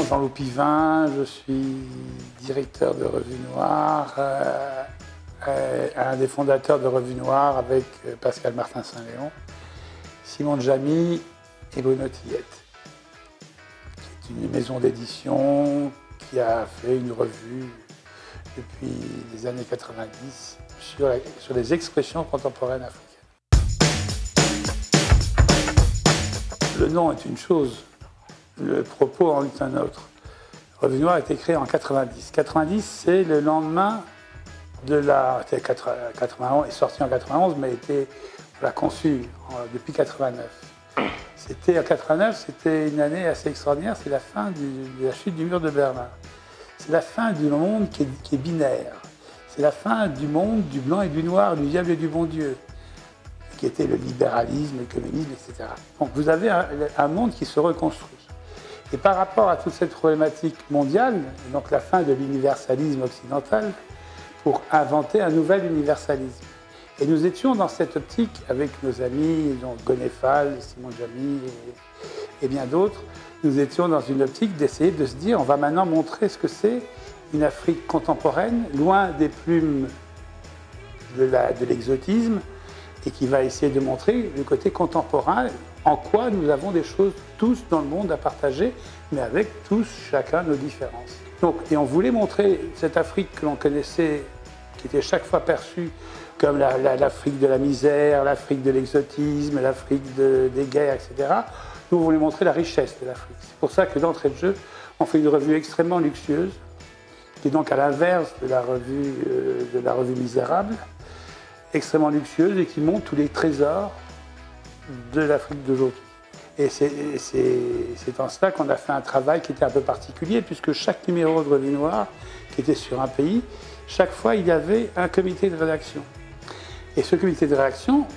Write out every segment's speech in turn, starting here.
Jean-Loup Pivin, je suis directeur de Revue Noire, un des fondateurs de Revue Noire avec Pascal Martin-Saint-Léon, Simon Djamy et Bruno Tillette, qui est une maison d'édition qui a fait une revue depuis les années 90 sur les expressions contemporaines africaines. Le nom est une chose, le propos en est un autre. Revue Noire a été créée en 90. 90, c'est le lendemain de la... 91 est sorti en 91, mais on l'a conçu depuis 89. En 89, c'était une année assez extraordinaire, c'est la fin de la chute du mur de Berlin. C'est la fin du monde qui est binaire. C'est la fin du monde du blanc et du noir, du diable et du bon Dieu, qui était le libéralisme, le communisme, etc. Donc vous avez un monde qui se reconstruit. Et par rapport à toute cette problématique mondiale, donc la fin de l'universalisme occidental, pour inventer un nouvel universalisme. Et nous étions dans cette optique avec nos amis, donc Gonefal, Simon Djamy et bien d'autres, nous étions dans une optique d'essayer de se dire on va maintenant montrer ce que c'est une Afrique contemporaine, loin des plumes de l'exotisme, et qui va essayer de montrer le côté contemporain, en quoi nous avons des choses tous dans le monde à partager, mais avec tous, chacun, nos différences. Donc, et on voulait montrer cette Afrique que l'on connaissait, qui était chaque fois perçue comme l'Afrique de la misère, l'Afrique de l'exotisme, l'Afrique des guerres, etc. Nous voulons montrer la richesse de l'Afrique. C'est pour ça que d'entrée de jeu, on fait une revue extrêmement luxueuse, qui est donc à l'inverse de la revue Misérable, extrêmement luxueuse et qui montre tous les trésors de l'Afrique d'aujourd'hui. Et c'est en cela qu'on a fait un travail qui était un peu particulier, puisque chaque numéro de Revue Noire, qui était sur un pays, chaque fois il y avait un comité de rédaction. Et ce comité de rédaction,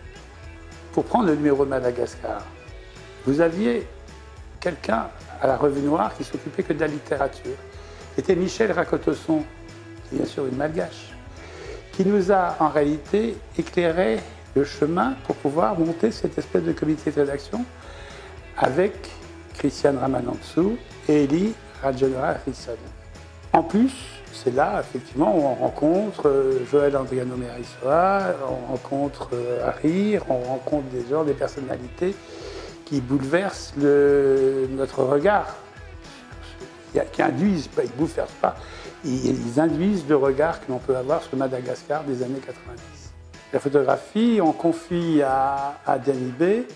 pour prendre le numéro de Madagascar, vous aviez quelqu'un à la Revue Noire qui s'occupait que de la littérature. C'était Michel Rakotosson, qui est bien sûr une malgache, qui nous a en réalité éclairé le chemin pour pouvoir monter cette espèce de comité de rédaction avec Christiane Ramanantsoa et Eli Rajaonarisson. En plus, c'est là, effectivement, où on rencontre Joël Andriano Merisoa, on rencontre Harry, on rencontre des personnalités qui bouleversent notre regard, qui induisent, ils ne bouleversent pas, ils induisent le regard que l'on peut avoir sur Madagascar des années 90. La photographie, on confie à Danny B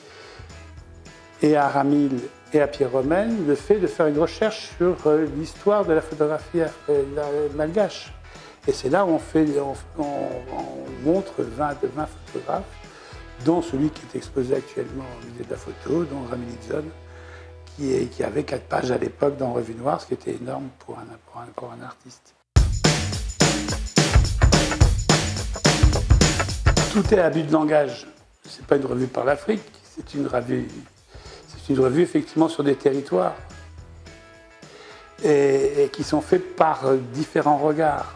et à Ramil et à Pierre Romaine le fait de faire une recherche sur l'histoire de la photographie malgache. Et c'est là où on montre 20 photographes, dont celui qui est exposé actuellement au musée de la photo, dont Ramil Itzon, qui avait 4 pages à l'époque dans Revue Noire, ce qui était énorme pour un artiste. Tout est abus de langage. Ce n'est pas une revue par l'Afrique, c'est une revue effectivement sur des territoires et qui sont faits par différents regards.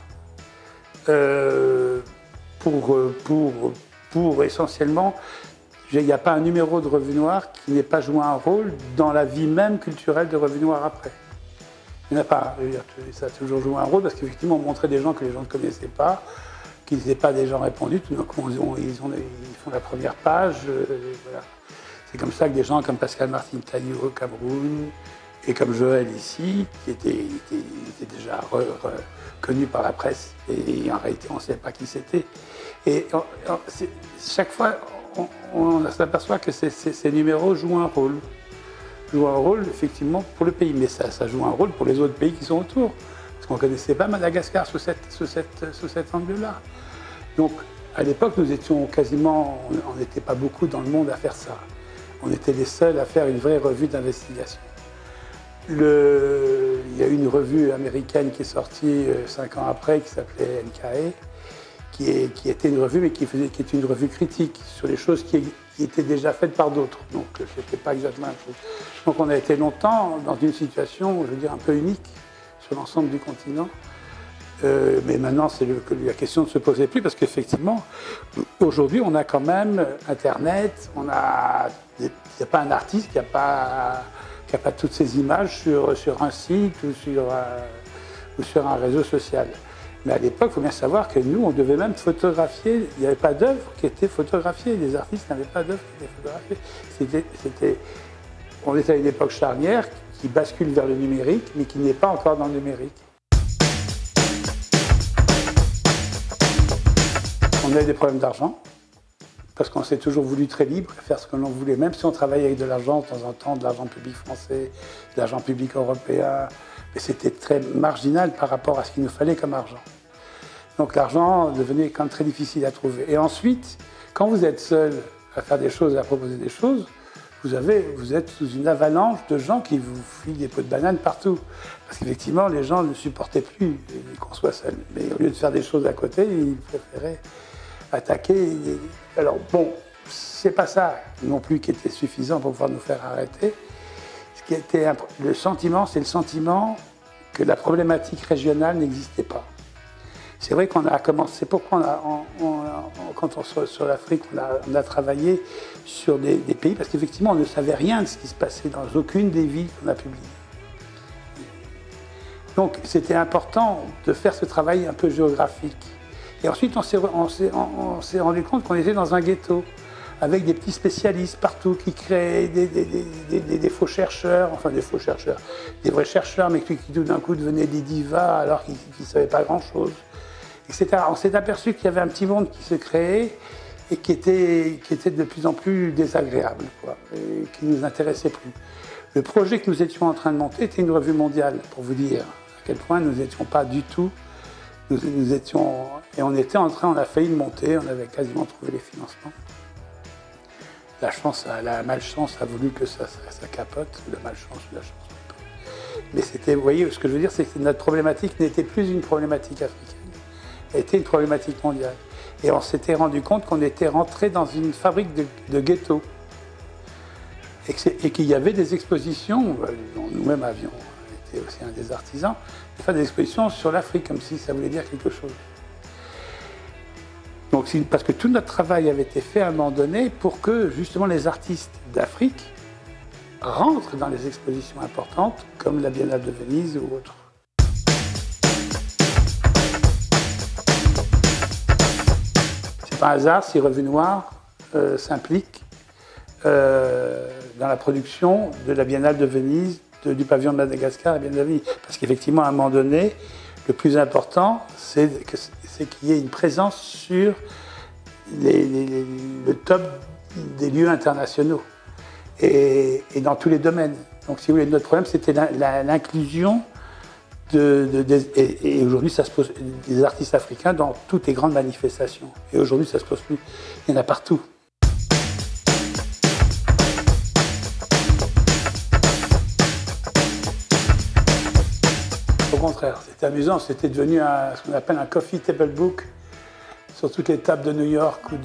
Pour essentiellement, il n'y a pas un numéro de Revue Noire qui n'ait pas joué un rôle dans la vie même culturelle de Revue Noire après. Il n'y en a pas. Ça a toujours joué un rôle parce qu'effectivement, on montrait des gens que les gens ne connaissaient pas, qui n'étaient pas des gens répandus. Tout d'un coup, ils font la première page. Voilà. C'est comme ça que des gens comme Pascal Martin-Saint-Léon au Cameroun et comme Joël ici, qui étaient déjà connus par la presse, et en réalité, on ne savait pas qui c'était. Et chaque fois, on s'aperçoit que ces numéros jouent un rôle. Jouent un rôle, effectivement, pour le pays. Mais ça joue un rôle pour les autres pays qui sont autour. Parce qu'on ne connaissait pas Madagascar sous cet angle-là. Donc, à l'époque, nous étions quasiment... On n'était pas beaucoup dans le monde à faire ça. On était les seuls à faire une vraie revue d'investigation. Il y a eu une revue américaine qui est sortie 5 ans après, qui s'appelait NKA, qui était une revue, mais qui était une revue critique sur les choses qui étaient déjà faites par d'autres. Donc, ce n'était pas exactement la même chose. Donc, on a été longtemps dans une situation, je veux dire, un peu unique sur l'ensemble du continent. Mais maintenant, la question ne se posait plus parce qu'effectivement, aujourd'hui, on a quand même Internet, il n'y a pas un artiste qui n'a qu'il n'y a pas toutes ces images sur un site ou sur un réseau social. Mais à l'époque, il faut bien savoir que nous, on devait même photographier. Il n'y avait pas d'œuvres qui étaient photographiées. Les artistes n'avaient pas d'œuvres qui étaient photographiées. On était à une époque charnière qui bascule vers le numérique, mais qui n'est pas encore dans le numérique. On a eu des problèmes d'argent, parce qu'on s'est toujours voulu très libre, faire ce que l'on voulait, même si on travaillait avec de l'argent de temps en temps, de l'argent public français, de l'argent public européen, mais c'était très marginal par rapport à ce qu'il nous fallait comme argent. Donc l'argent devenait quand même très difficile à trouver. Et ensuite, quand vous êtes seul à faire des choses, à proposer des choses, vous êtes sous une avalanche de gens qui vous filent des pots de banane partout. Parce qu'effectivement, les gens ne supportaient plus qu'on soit seul. Mais au lieu de faire des choses à côté, ils préféraient attaquer. Alors bon, c'est pas ça non plus qui était suffisant pour pouvoir nous faire arrêter. Ce qui était le sentiment, c'est le sentiment que la problématique régionale n'existait pas. C'est vrai qu'on a commencé, c'est pourquoi quand on sur l'Afrique, on a travaillé sur des pays, parce qu'effectivement, on ne savait rien de ce qui se passait dans aucune des villes qu'on a publiées. Donc, c'était important de faire ce travail un peu géographique. Et ensuite, on s'est rendu compte qu'on était dans un ghetto, avec des petits spécialistes partout qui créaient des faux chercheurs, enfin des faux chercheurs, des vrais chercheurs, mais qui tout d'un coup devenaient des divas alors qu'ils ne savaient pas grand-chose. Etc. On s'est aperçu qu'il y avait un petit monde qui se créait et qui était de plus en plus désagréable, quoi, et qui ne nous intéressait plus. Le projet que nous étions en train de monter était une revue mondiale, pour vous dire à quel point nous n'étions pas du tout. Nous étions, et on était en train, on a failli le monter, on avait quasiment trouvé les financements. La malchance a voulu que ça capote, la malchance ou la chance. Mais c'était, vous voyez, ce que je veux dire, c'est que notre problématique n'était plus une problématique africaine. Était une problématique mondiale. Et on s'était rendu compte qu'on était rentré dans une fabrique de ghettos. Et qu'il y avait des expositions, dont nous-mêmes avions été aussi un des artisans, de faire des expositions sur l'Afrique, comme si ça voulait dire quelque chose. Donc, parce que tout notre travail avait été fait à un moment donné pour que, justement, les artistes d'Afrique rentrent dans les expositions importantes, comme la Biennale de Venise ou autres. Pas un hasard si Revue Noire s'implique dans la production de la Biennale de Venise, du pavillon de Madagascar à la Biennale de Venise. Parce qu'effectivement, à un moment donné, le plus important, c'est qu'il y ait une présence sur le top des lieux internationaux et dans tous les domaines. Donc, si vous voulez, notre problème, c'était l'inclusion et aujourd'hui, ça se pose des artistes africains dans toutes les grandes manifestations. Et aujourd'hui, ça se pose plus. Il y en a partout. Au contraire, c'était amusant. C'était devenu ce qu'on appelle un coffee table book sur toutes les tables de New York ou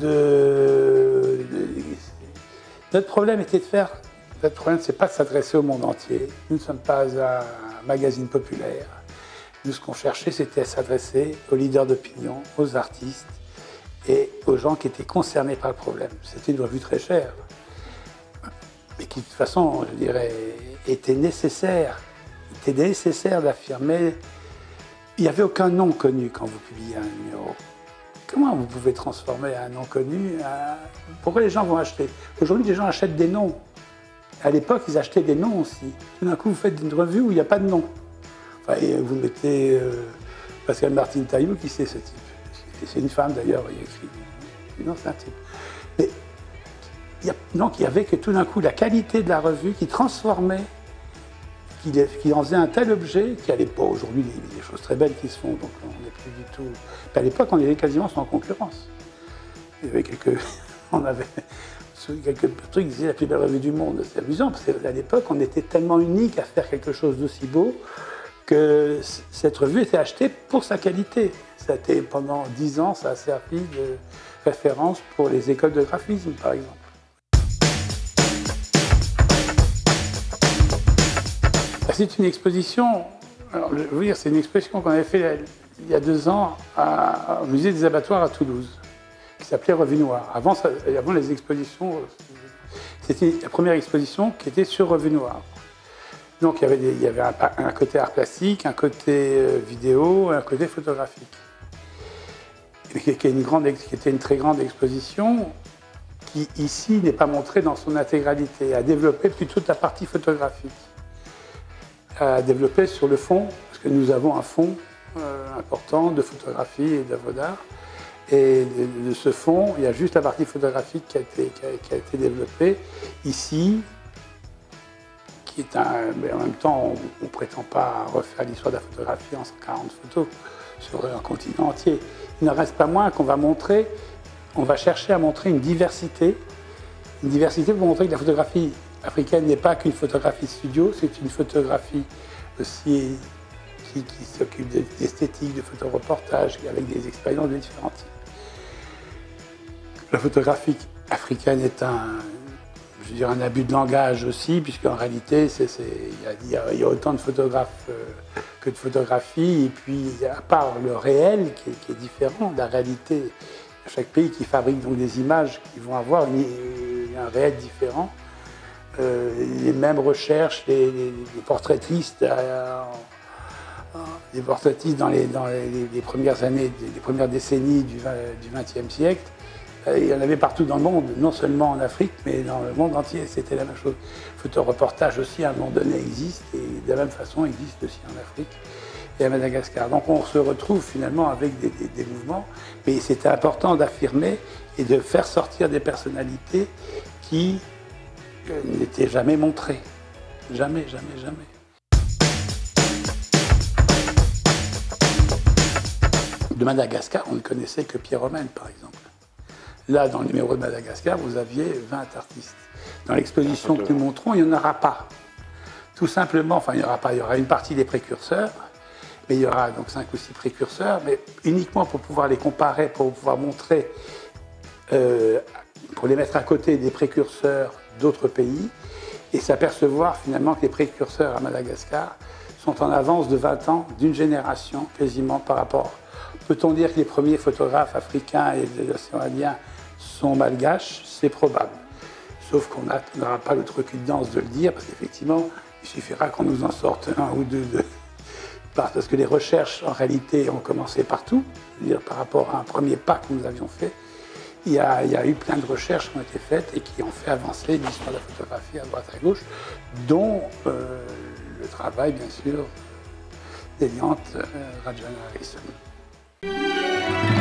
Notre problème était de faire. Notre problème, c'est pas de s'adresser au monde entier. Nous ne sommes pas un magazine populaire. Nous, ce qu'on cherchait, c'était à s'adresser aux leaders d'opinion, aux artistes et aux gens qui étaient concernés par le problème. C'était une revue très chère, mais qui, de toute façon, je dirais, était nécessaire. Il était nécessaire d'affirmer. Il n'y avait aucun nom connu quand vous publiez un numéro. Comment vous pouvez transformer un nom connu Pourquoi les gens vont acheter? Aujourd'hui, les gens achètent des noms. À l'époque, ils achetaient des noms aussi. Tout d'un coup, vous faites une revue où il n'y a pas de nom. Enfin, et vous mettez Pascal Martin Taillou, qui c'est ce type? C'est une femme d'ailleurs, il écrit. Non, c'est un type. Mais donc, il y avait que tout d'un coup la qualité de la revue qui transformait, qui en faisait un tel objet qu'il n'y avait pas aujourd'hui des choses très belles qui se font. Donc, on n'est plus du tout. Mais à l'époque, on était quasiment sans concurrence. Il y avait on avait quelques trucs qui disaient la plus belle revue du monde. C'est amusant parce qu'à l'époque, on était tellement unique à faire quelque chose d'aussi beau que cette revue était achetée pour sa qualité. Ça a été, pendant 10 ans, ça a servi de référence pour les écoles de graphisme, par exemple. C'est une exposition, alors je veux dire, c'est une exposition qu'on avait fait il y a 2 ans au musée des abattoirs à Toulouse, qui s'appelait Revue Noire. Avant les expositions, c'était la première exposition qui était sur Revue Noire. Donc il y avait un côté art plastique, un côté vidéo, un côté photographique. Qui était une très grande exposition, qui ici n'est pas montrée dans son intégralité, à développer plutôt la partie photographique, à développer sur le fond, parce que nous avons un fond important de photographie et d'œuvres d'art, et de ce fond, il y a juste la partie photographique qui a été développée ici, qui est mais en même temps, on ne prétend pas refaire l'histoire de la photographie en 140 photos sur un continent entier. Il n'en reste pas moins qu'on va montrer, on va chercher à montrer une diversité pour montrer que la photographie africaine n'est pas qu'une photographie studio, c'est une photographie aussi qui s'occupe d'esthétique, de photoreportage, avec des expériences de différents types. La photographie africaine est un abus de langage aussi, puisqu'en réalité, il y a autant de photographes que de photographies, et puis à part le réel qui est différent de la réalité, chaque pays qui fabrique donc des images qui vont avoir un réel différent. Les mêmes recherches, les portraitistes, dans les premières années, les premières décennies du XXe siècle, il y en avait partout dans le monde, non seulement en Afrique, mais dans le monde entier, c'était la même chose. Le photoreportage aussi, à un moment donné, existe, et de la même façon, existe aussi en Afrique et à Madagascar. Donc on se retrouve finalement avec des mouvements, mais c'était important d'affirmer et de faire sortir des personnalités qui n'étaient jamais montrées. Jamais, jamais, jamais. De Madagascar, on ne connaissait que Pierre Romaine, par exemple. Là, dans le numéro de Madagascar, vous aviez 20 artistes. Dans l'exposition que nous montrons, il n'y en aura pas. Tout simplement, enfin, il n'y aura pas. Il y aura une partie des précurseurs, mais il y aura donc 5 ou 6 précurseurs, mais uniquement pour pouvoir les comparer, pour pouvoir montrer, pour les mettre à côté des précurseurs d'autres pays, et s'apercevoir finalement que les précurseurs à Madagascar sont en avance de 20 ans, d'une génération quasiment par rapport. Peut-on dire que les premiers photographes africains et de l'océan Indien sont malgaches? C'est probable. Sauf qu'on n'aura pas l'outrecuidance de le dire, parce qu'effectivement, il suffira qu'on nous en sorte un ou deux. Parce que les recherches, en réalité, ont commencé partout. C'est-à-dire par rapport à un premier pas que nous avions fait, il y a eu plein de recherches qui ont été faites et qui ont fait avancer l'histoire de la photographie à droite et à gauche, dont le travail, bien sûr, d'Eliante Rajana Harrison.